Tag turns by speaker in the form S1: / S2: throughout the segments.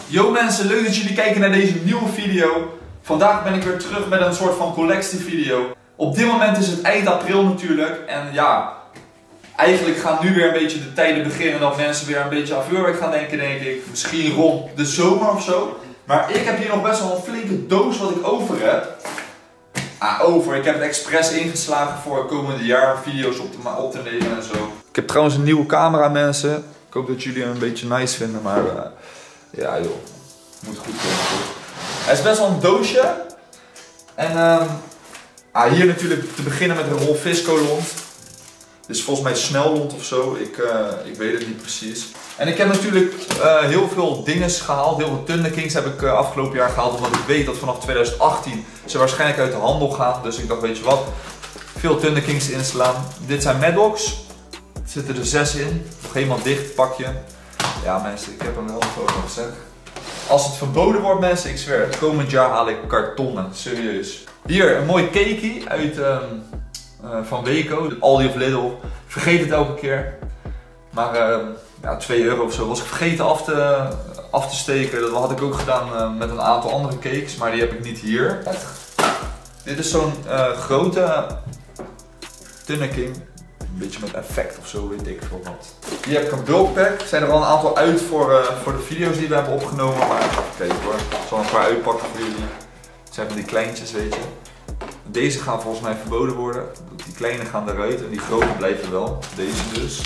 S1: Yo mensen, leuk dat jullie kijken naar deze nieuwe video. Vandaag ben ik weer terug met een soort van collectievideo. Op dit moment is het eind april natuurlijk. En ja, eigenlijk gaan nu weer een beetje de tijden beginnen dat mensen weer een beetje aan vuurwerk gaan denken, denk ik. Misschien rond de zomer of zo. Maar ik heb hier nog best wel een flinke doos wat ik over heb. Ik heb het expres ingeslagen voor het komende jaar video's op te nemen en zo. Ik heb trouwens een nieuwe camera, mensen. Ik hoop dat jullie hem een beetje nice vinden, maar ja joh, moet goed komen. Het is best wel een doosje. En hier natuurlijk te beginnen met een rol Viscolont. Dit is volgens mij snellond of zo, ik weet het niet precies. En ik heb natuurlijk heel veel dingen gehaald, heel veel Thunder Kings heb ik afgelopen jaar gehaald. Omdat ik weet dat vanaf 2018 ze waarschijnlijk uit de handel gaan. Dus ik dacht, weet je wat, veel Thunder Kings inslaan. Dit zijn Maddox, er zitten er 6 in, nog helemaal dicht pakje. Ja mensen, ik heb hem wel nog gezegd. Als het verboden wordt mensen, ik zweer, het komend jaar haal ik kartonnen, serieus. Hier een mooi cakeie uit van Weco, Aldi of Lidl. Ik vergeet het elke keer. Maar ja, 2 euro of zo was ik vergeten af te steken. Dat had ik ook gedaan met een aantal andere cakes, maar die heb ik niet hier. Dit is zo'n grote Thunder King. Een beetje met effect of zo, weet ik veel wat. Hier heb ik een bulkpack. Er zijn er al een aantal uit voor de video's die we hebben opgenomen. Maar even kijken hoor. Ik zal een paar uitpakken voor jullie. Het zijn van die kleintjes, weet je. Deze gaan volgens mij verboden worden. Die kleine gaan eruit en die grote blijven wel. Deze dus.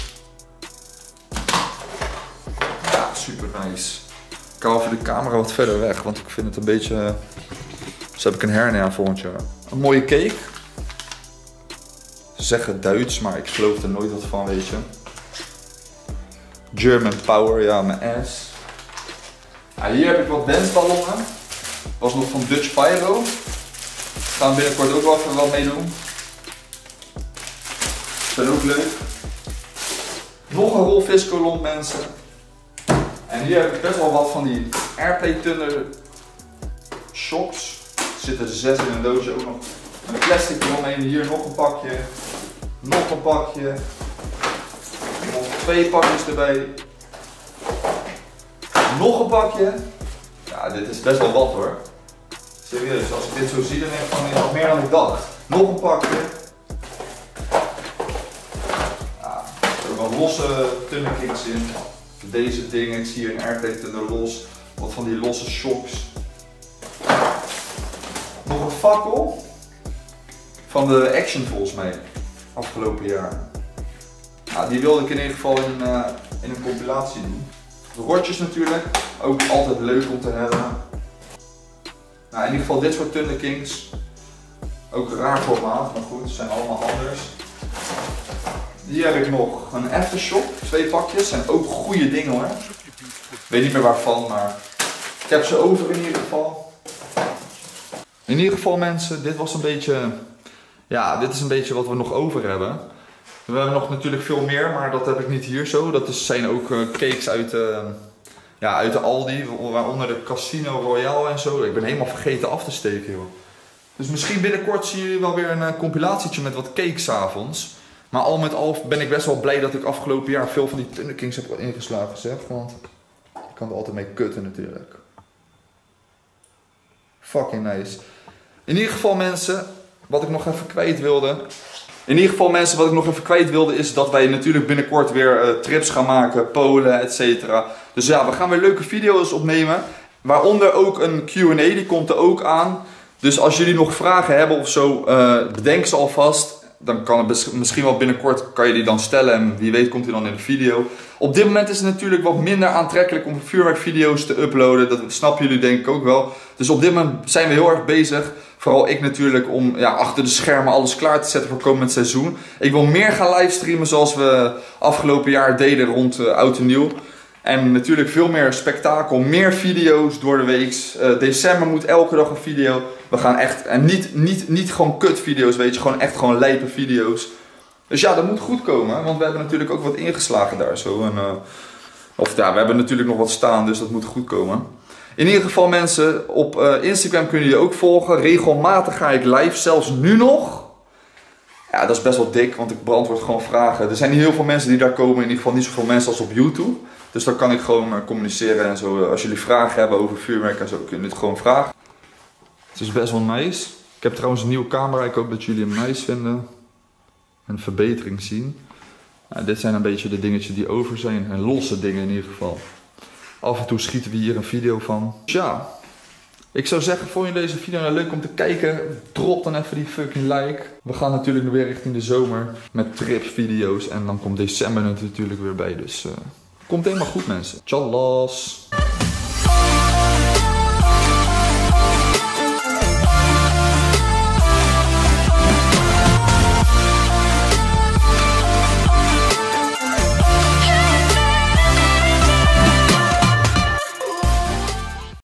S1: Ja, super nice. Ik hou even de camera wat verder weg, want ik vind het een beetje... Dus heb ik een hernia volgend jaar. Een mooie cake. Ze zeggen Duits, maar ik geloof er nooit wat van, weet je. German Power, ja, mijn ass. Hier heb ik wat wensballonnen. Dat was nog van Dutch Pyro. Daar gaan we binnenkort ook wel even wat mee doen. Dat is ook leuk. Nog een rol Viscolont, mensen. En hier heb ik best wel wat van die Airplay Thunder shocks. Er zitten er 6 in een doosje, ook nog een plastic eromheen. Hier nog een pakje. Nog een pakje. Nog 2 pakjes erbij. Nog een pakje. Ja, dit is best wel wat hoor. Serieus, als ik dit zo zie, dan denk ik van nog meer dan ik dacht. Nog een pakje. Ja, er zitten ook wel losse Thunder Kings in. Deze dingen, ik zie hier een Airplay Thunder los. Wat van die losse shocks. Nog een fakkel. Van de Action volgens mij. Afgelopen jaar. Ja, die wilde ik in ieder geval in een compilatie doen. De rotjes natuurlijk. Ook altijd leuk om te hebben. Nou, in ieder geval dit soort Thunder Kings. Ook raar formaat, maar goed, ze zijn allemaal anders. Hier heb ik nog een Aftershock, 2 pakjes. Zijn ook goede dingen hoor. Ik weet niet meer waarvan, maar ik heb ze over in ieder geval. In ieder geval mensen, dit was een beetje... Ja, dit is een beetje wat we nog over hebben. We hebben nog natuurlijk veel meer, maar dat heb ik niet hier zo. Dat zijn ook cakes uit de Aldi, waaronder de Casino Royale en zo. Ik ben helemaal vergeten af te steken joh. Dus misschien binnenkort zien jullie wel weer een compilatietje met wat cakes 's avonds. Maar al met al ben ik best wel blij dat ik afgelopen jaar veel van die Thunder Kings heb ingeslagen, zeg. Want je kan er altijd mee kutten natuurlijk. Fucking nice. In ieder geval mensen, wat ik nog even kwijt wilde... is dat wij natuurlijk binnenkort weer trips gaan maken, Polen, etc. Dus ja, we gaan weer leuke video's opnemen. Waaronder ook een Q&A, die komt er ook aan. Dus als jullie nog vragen hebben of zo, bedenk ze alvast. Dan kan het misschien wel binnenkort kan je die dan stellen en wie weet komt hij dan in de video. Op dit moment is het natuurlijk wat minder aantrekkelijk om vuurwerkvideo's te uploaden. Dat snappen jullie denk ik ook wel. Dus op dit moment zijn we heel erg bezig. Vooral ik natuurlijk om ja, achter de schermen alles klaar te zetten voor komend seizoen. Ik wil meer gaan livestreamen zoals we afgelopen jaar deden rond Oud en Nieuw. En natuurlijk veel meer spektakel, meer video's door de week. December moet elke dag een video. We gaan echt, en niet gewoon kut video's, weet je, gewoon lijpe video's. Dus ja, dat moet goed komen, want we hebben natuurlijk ook wat ingeslagen daar zo. En, of ja, we hebben natuurlijk nog wat staan, dus dat moet goed komen. In ieder geval mensen, op Instagram kunnen jullie ook volgen. Regelmatig ga ik live, zelfs nu nog. Ja, dat is best wel dik, want ik beantwoord gewoon vragen. Er zijn niet heel veel mensen die daar komen, in ieder geval niet zoveel mensen als op YouTube. Dus dan kan ik gewoon communiceren en zo. Als jullie vragen hebben over vuurwerk en zo, kunnen jullie het gewoon vragen. Het is best wel nice. Ik heb trouwens een nieuwe camera, ik hoop dat jullie hem nice vinden. En verbetering zien. Nou, dit zijn een beetje de dingetjes die over zijn. En losse dingen in ieder geval. Af en toe schieten we hier een video van. Dus ja, ik zou zeggen, vond je deze video nou leuk om te kijken? Drop dan even die fucking like. We gaan natuurlijk weer richting de zomer met tripvideo's. En dan komt december natuurlijk weer bij. Dus komt helemaal goed, mensen. Tjallas!